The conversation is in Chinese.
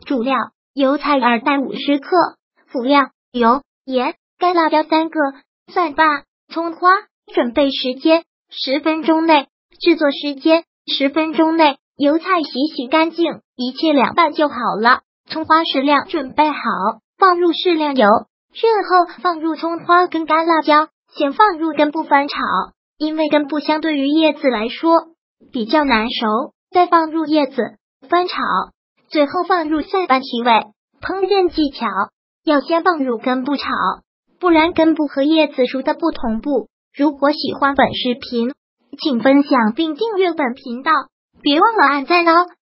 主料油菜250克，辅料油、盐、干辣椒3个，蒜瓣、葱花。准备时间10分钟内，制作时间10分钟内。油菜洗干净，一切凉拌就好了。葱花适量准备好，放入适量油，热后放入葱花跟干辣椒，先放入根部翻炒，因为根部相对于叶子来说比较难熟，再放入叶子翻炒，最后放入菜瓣提味。烹饪技巧要先放入根部炒，不然根部和叶子熟的不同步。如果喜欢本视频，请分享并订阅本频道，别忘了按赞哦。